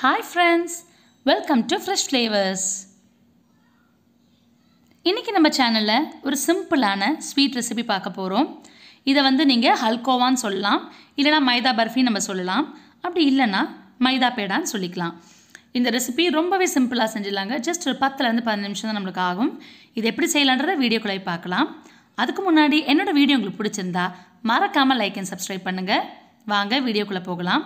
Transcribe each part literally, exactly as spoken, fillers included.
Hi friends, welcome to Fresh Flavors. இன்னைக்கு நம்ம சேனல்ல ஒரு சிம்பிளான ஸ்வீட் ரெசிபி பார்க்க போறோம். இத வந்து நீங்க halkovaன்னு சொல்லலாம், இல்லனா maida burfi நம்ம சொல்லலாம். அப்படி இல்லனா maida pedaன்னு சொல்லிக்கலாம். இந்த ரெசிபி ரொம்பவே சிம்பிளா செஞ்சிடலாங்க. ஜஸ்ட் ஒரு பத்து ல இருந்து பதினைந்து நிமிஷம் தான் நமக்கு ஆகும். இது எப்படி செய்யலாம்ன்றத வீடியோக்குள்ள பார்க்கலாம். அதுக்கு முன்னாடி என்னோட வீடியோ உங்களுக்கு பிடிச்சிருந்தா மறக்காம லைக் and subscribe பண்ணுங்க. வாங்க வீடியோக்குள்ள போகலாம்.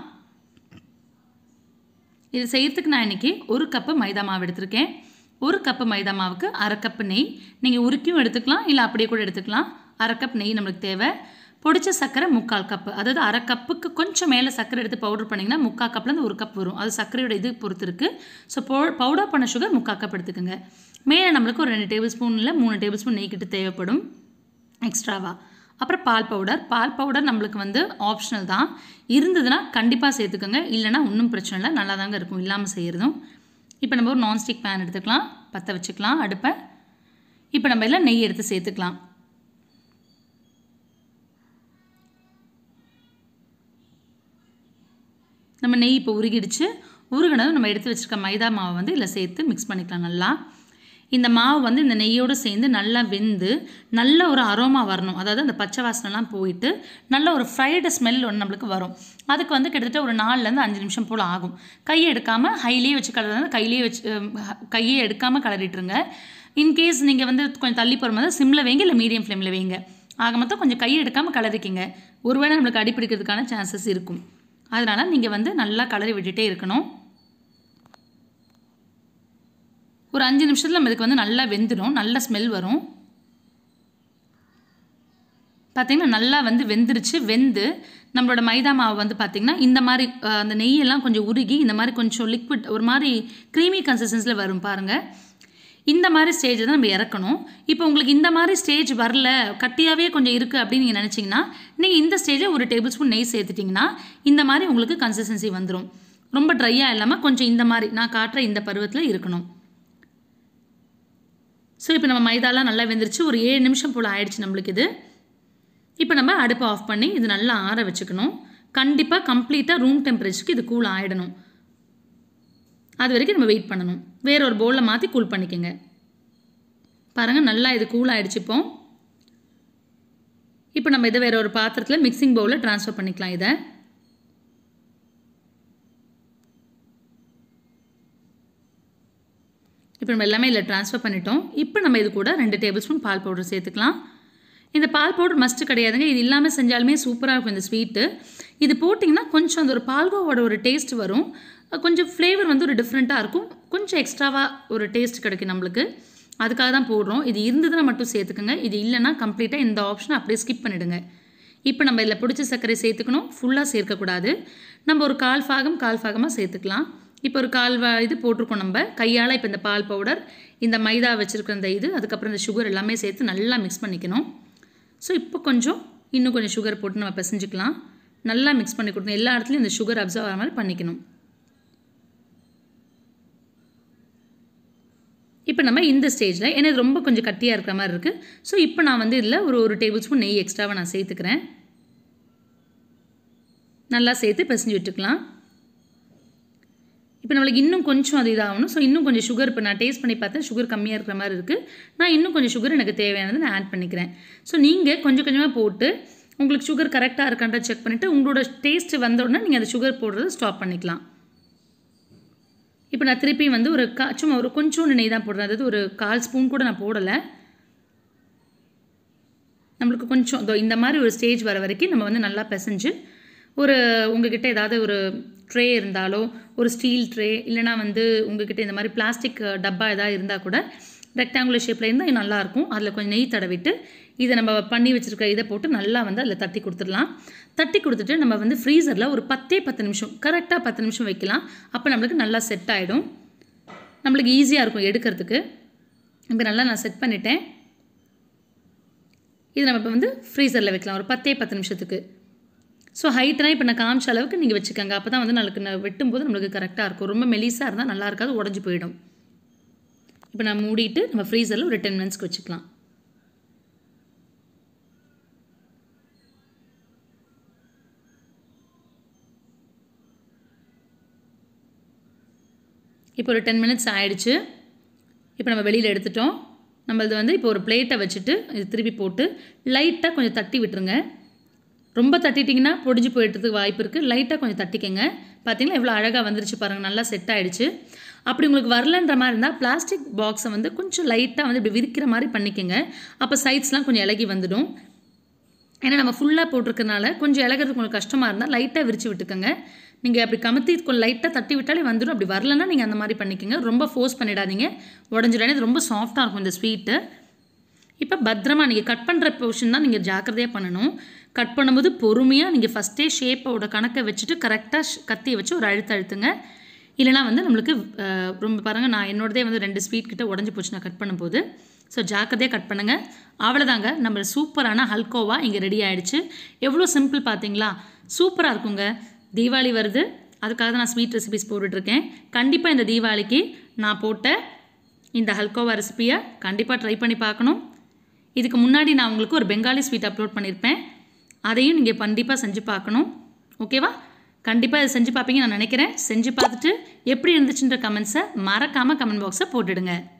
இது செய்யிறதுக்கு நான் இன்னைக்கு ஒரு கப் மைதா மாவு எடுத்துர்க்கேன். ஒரு கப் மைதா மாவுக்கு அரை கப் நெய். நீங்க உருக்கியும் எடுத்துக்கலாம் இல்ல அப்படியே கூட எடுத்துக்கலாம். அரை கப் நெய் நமக்கு தேவை. பொடிச்ச சக்கரை முக்கால் கப். அதாவது அரை கப்புக்கு கொஞ்சம் மேல சக்கரை எடுத்து பவுடர் பண்ணீங்கன்னா முக்கால் கப்ல இருந்து ஒரு கப் வரும். அது சக்கரையோட இது பொறுத்து இருக்கு. சோ பவுடர் பண்ண சுகர் முக்கால் கப் எடுத்துக்கங்க. மேல நமக்கு ஒரு ரெண்டு டேபிள்ஸ்பூன் இல்ல மூணு டேபிள்ஸ்பூன் நெய் கிட்ட தேவைப்படும் எக்ஸ்ட்ராவா. அப்புறம் பால் பவுடர். பால் பவுடர் நமக்கு வந்து ஆப்ஷனல் தான். இருந்ததுனா கண்டிப்பா சேர்த்துக்கங்க. இல்லனா ஒண்ணும் பிரச்சனை இல்ல. நல்லா தாங்க இருக்கும் இல்லாம செய்யிறதும். இப்போ நம்ம ஒரு நான் ஸ்டிக் pan எடுத்துக்கலாம். பத்த வச்சுக்கலாம் அடுப்பை. இப்போ நம்ம எல்லாம் நெய் எடுத்து சேர்த்துக்கலாம். நம்ம நெய் இப்போ உருகிடுச்சு. உருகுனதும் நம்ம எடுத்து வச்சிருக்க மைதா மாவை வந்து இல்ல சேர்த்து மிக்ஸ் பண்ணிக்கலாம் நல்லா. இந்த மாவு வந்து இந்த நெய்யோட சேர்ந்து நல்லா வெந்து நல்ல ஒரு அரோமா வரணும். அதாவது அந்த பச்சை வாசனைலாம் போயிட்டு நல்ல ஒரு ஃப்ரைட் ஸ்மெல் ஒன்று நமக்கு வரும். அதுக்கு வந்து கிட்டத்தட்ட ஒரு நாலுல இருந்து அஞ்சு நிமிஷம் போல ஆகும். கையை எடுக்காம ஹைலியே வச்சு கலர்றது கையிலே வச்சு கையை எடுக்காம கலரிட்டுருங்க. இன் கேஸ் நீங்க வந்து கொஞ்சம் தள்ளி போற மாதிரி சிம்ல வைங்க இல்ல மீடியம் ஃப்ளேம்ல வைங்க. ஆக மொத்தம் கொஞ்சம் கையை எடுக்காம கலரிக்கிங்க. ஒருவேளை நமக்கு அடி பிடிக்கிறதுக்கான சான்சஸ் இருக்கும். அதனால நீங்க வந்து நல்லா கலரி விட்டுட்டே இருக்கணும். ஒரு அஞ்சு நிமிஷத்துல நமக்கு வந்து நல்லா வெந்துடும். நல்ல ஸ்மெல் வரும். பாத்தீங்கன்னா நல்லா வந்து வெந்திருச்சு. வெந்து நம்மளோட மைதா மாவு வந்து பாத்தீங்கன்னா இந்த மாதிரி அந்த நெய் எல்லாம் கொஞ்சம் உருகி இந்த மாதிரி கொஞ்சம் லிக்விட் ஒரு மாதிரி க்ரீமி கன்சிஸ்டன்சில வரும் பாருங்க. இந்த மாதிரி ஸ்டேஜ் தான் நம்ம இறக்கணும். இப்போ உங்களுக்கு இந்த மாதிரி ஸ்டேஜ் வரல கட்டியாவே கொஞ்சம் இருக்கு அப்படின்னு நீங்க நினைச்சீங்கன்னா நீங்க இந்த ஸ்டேஜ்ல ஒரு டேபிள்ஸ்பூன் நெய் சேர்த்துட்டீங்கன்னா இந்த மாதிரி உங்களுக்கு கன்சிஸ்டன்சி வந்துரும். ரொம்ப ட்ரையா இல்லாம கொஞ்சம் இந்த மாதிரி நான் காட்டுற இந்த பருவத்துல இருக்கணும். சோ இப்போ நம்ம மைதாலாம் நல்லா வெந்திருச்சு. ஒரு ஏழு நிமிஷம் போல ஆயிடுச்சு நமக்கு இது. இப்போ நம்ம அடுப்பை ஆஃப் பண்ணி இது நல்லா ஆற வச்சுக்கணும். கண்டிப்பா கம்ப்ளீட்டா ரூம் டெம்பரேச்சருக்கு இது கூல் ஆயிடணும். அது வரைக்கும் நம்ம வெயிட் பண்ணணும். வேற ஒரு பவுல்ல மாத்தி கூல் பண்ணிக்கங்க. பாருங்க நல்லா இது கூல் ஆயிடுச்சு இப்போ. இப்போ நம்ம இத வேற ஒரு பாத்திரத்துல மிக்ஸிங் பவுல்ல ட்ரான்ஸ்ஃபர் பண்ணிக்கலாம் இத. இப்போ நம்ம எல்லாமே இல்ல ட்ரான்ஸ்ஃபர் பண்ணிட்டோம். இப்போ நம்ம இது கூட ரெண்டு டேபிள்ஸ்பூன் பால் பவுடர் சேர்த்துக்கலாம். இந்த பால் பவுடர் மஸ்ட் கிடையாதுங்க. இது இல்லாம செஞ்சாலுமே சூப்பரா இருக்கும் இந்த ஸ்வீட். இது போடிங்கனா கொஞ்சம் அந்த ஒரு பால்கோவோட ஒரு டேஸ்ட் வரும். கொஞ்சம் ஃப்ளேவர் வந்து ஒரு டிஃபரண்டா இருக்கும். கொஞ்சம் எக்ஸ்ட்ராவா ஒரு டேஸ்ட் கிடைக்கும் நமக்கு. அதுக்காக தான் போடுறோம். இது இருந்ததுனா மட்டும் சேர்த்துக்கங்க. இது இல்லனா கம்ப்ளீட்டா இந்த ஆப்ஷனை அப்படியே ஸ்கிப் பண்ணிடுங்க. இப்போ நம்ம இதல பொடிச்ச சர்க்கரை சேர்த்துக்கணும். ஃபுல்லா சேர்க்க கூடாது. நம்ம ஒரு கால் பாகம் கால் பாகமா சேர்த்துக்கலாம். இப்போ ஒரு கால் இது போட்டுருக்கோம் நம்ம. கையால இப்போ இந்த பால் பவுடர், இந்த மைதா வச்சிருக்கிற இந்த இது, அதுக்கு அப்புறம் இந்த சுகர் எல்லாமே சேர்த்து நல்லா மிக்ஸ் பண்ணிக்கணும். சோ இப்போ கொஞ்சம் இன்னும் கொஞ்சம் சுகர் போட்டு நம்ம பிசைஞ்சுக்கலாம். நல்லா மிக்ஸ் பண்ணி கொடுக்கணும். எல்லா இடத்துலயும் இந்த சுகர் அப்சர்வ் ஆற மாதிரி பண்ணிக்கணும். இப்போ நம்ம இந்த ஸ்டேஜ்ல ஏன்னா இது ரொம்ப கொஞ்சம் கட்டியா இருக்கிற மாதிரி இருக்கு. சோ இப்போ நான் வந்து இதல ஒரு ஒரு டேபிள்ஸ்பூன் நெய் எக்ஸ்ட்ராவா நான் சேர்த்துக்கிறேன். நல்லா சேர்த்து பிசைஞ்சு விட்டுக்கலாம். இப்போ நமக்கு இன்னும் கொஞ்சம் அது இதாகணும். சோ இன்னும் கொஞ்சம் சுகர் இப்போ நான் டேஸ்ட் பண்ணி பார்த்தேன். சுகர் கம்மியா இருக்கிற மாதிரி இருக்கு. நான் இன்னும் கொஞ்சம் சுகர் எனக்கு தேவையானது நான் ஆட் பண்ணிக்கிறேன். சோ நீங்க கொஞ்சம் கொஞ்சமா போட்டு உங்களுக்கு சுகர் கரெக்ட்டா இருக்கான்றத செக் பண்ணிட்டு உங்களோட டேஸ்ட் வந்த உடனே நீங்க அந்த சுகர் போடுறத ஸ்டாப் பண்ணிக்கலாம். இப்போ நான் திருப்பி வந்து ஒரு சும்மா ஒரு கொஞ்சம் நெய் தான் போடுறேன். அதாவது ஒரு கால் ஸ்பூன் கூட நான் போடல. நமக்கு கொஞ்சம் இந்த மாதிரி ஒரு ஸ்டேஜ் வர வரைக்கும் நம்ம வந்து நல்லா பிசைஞ்சு ஒரு உங்ககிட்ட ஏதாவது ஒரு ட்ரே இருந்தாலோ ஒரு ஸ்டீல் ட்ரே இல்லனா வந்து உங்ககிட்ட இந்த மாதிரி பிளாஸ்டிக் டப்பா ஏதாவது இருந்தா கூட ரெக்டாங்குலர் ஷேப்ல இருந்தா நல்லா இருக்கும். அதுல கொஞ்சம் நெய் தடவிட்டு இத நம்ம பண்ணி வச்சிருக்க இத போட்டு நல்லா வந்து அதுல தட்டி கொடுத்துடலாம். தட்டி கொடுத்துட்டு நம்ம வந்து ஃப்ரீசர்ல ஒரு பத்து பத்து நிமிஷம் கரெக்ட்டா பத்து நிமிஷம் வைக்கலாம். அப்ப நமக்கு நல்லா செட் ஆயிடும். நமக்கு ஈஸியா இருக்கும் எடுக்கிறதுக்கு. இப்போ நல்லா நான் செட் பண்ணிட்டேன். இது நம்ம இப்ப வந்து ஃப்ரீசர்ல வைக்கலாம் ஒரு பத்து பத்து நிமிஷத்துக்கு. சோ ஹைட்னா இப்போ நான் காமிச்ச அளவுக்கு நீங்க வெச்சுக்கங்க. அப்பதான் வந்து நமக்கு வெட்டும்போது நமக்கு கரெக்ட்டா இருக்கும். ரொம்ப மெலிசா இருந்தா நல்லா இருக்காது. உடைஞ்சு போய்டும். இப்போ நான் மூடிட்டு நம்ம ஃப்ரீசர்ல ஒரு பத்து நிமிஷம்க்கு வெச்சுக்கலாம். இப்போ ஒரு டென் மினிட்ஸ் ஆயிடுச்சு. இப்போ நம்ம வெளியில் எடுத்துட்டோம். நம்மளது வந்து இப்போ ஒரு பிளேட்டை வச்சுட்டு இது திருப்பி போட்டு லைட்டாக கொஞ்சம் தட்டி விட்டுருங்க. ரொம்ப தட்டிட்டிங்கன்னா பொடிஞ்சு போயிட்டதுக்கு வாய்ப்பு இருக்குது. லைட்டாக கொஞ்சம் தட்டிக்கங்க. பார்த்தீங்களா எவ்வளோ அழகாக வந்துருச்சு பாருங்கள், நல்லா செட் ஆகிடுச்சு. அப்படி உங்களுக்கு வரலன்ற மாதிரி இருந்தால் பிளாஸ்டிக் பாக்ஸை வந்து கொஞ்சம் லைட்டாக வந்து இப்படி விரிக்கிற மாதிரி பண்ணிக்கோங்க. அப்போ சைட்ஸ்லாம் கொஞ்சம் இலகி வந்துடும். ஏன்னா நம்ம ஃபுல்லாக போட்டிருக்கனால கொஞ்சம் இலகிறதுக்கு உங்களுக்கு கஷ்டமாக இருந்தால் லைட்டாக விரித்து விட்டுக்கோங்க. நீங்கள் அப்படி கமத்தி கொஞ்சம் லைட்டாக தட்டி விட்டாலே வந்துடும். அப்படி வரலன்னா நீங்கள் அந்த மாதிரி பண்ணிக்கோங்க. ரொம்ப ஃபோர்ஸ் பண்ணிடாதீங்க, உடஞ்சிடாது. இது ரொம்ப சாஃப்டாக இருக்கும் இந்த ஸ்வீட்டு. இப்போ பத்திரமா நீங்கள் கட் பண்ணுற போர்ஷன் தான் நீங்கள் ஜாக்கிரதையாக பண்ணணும். கட் பண்ணும்போது பொறுமையாக நீங்கள் ஃபஸ்ட்டே ஷேப்போட கணக்கை வச்சுட்டு கரெக்டாக கத்தியை வச்சு ஒரு அழுத்த அழுத்துங்க. இல்லைனா வந்து நம்மளுக்கு ரொம்ப பாருங்கள், நான் என்னோடதே வந்து ரெண்டு ஸ்வீட் கிட்ட உடஞ்சி போச்சு நான் கட் பண்ணும்போது. ஸோ ஜாக்கிரதையாக கட் பண்ணுங்கள். அவ்வளோதாங்க, நம்ம சூப்பரான ஹல்கோவா இங்கே ரெடி ஆகிடுச்சு. எவ்வளோ சிம்பிள் பார்த்தீங்களா? சூப்பராக இருக்குங்க. தீபாவளி வருது, அதுக்காக தான் நான் ஸ்வீட் ரெசிபிஸ் போட்டுட்ருக்கேன். கண்டிப்பாக இந்த தீபாவளிக்கு நான் போட்ட இந்த ஹல்கோவா ரெசிபியை கண்டிப்பாக ட்ரை பண்ணி பார்க்கணும். இதுக்கு முன்னாடி நான் உங்களுக்கு ஒரு பெங்காலி ஸ்வீட் அப்லோட் பண்ணியிருப்பேன், அதையும் நீங்கள் கண்டிப்பாக செஞ்சு பார்க்கணும். ஓகேவா? கண்டிப்பாக இதை செஞ்சு பார்ப்பீங்க நான் நினைக்கிறேன். செஞ்சு பார்த்துட்டு எப்படி இருந்துச்சுன்ற கமெண்ட்ஸை மறக்காமல் கமெண்ட் பாக்ஸை போட்டுடுங்க.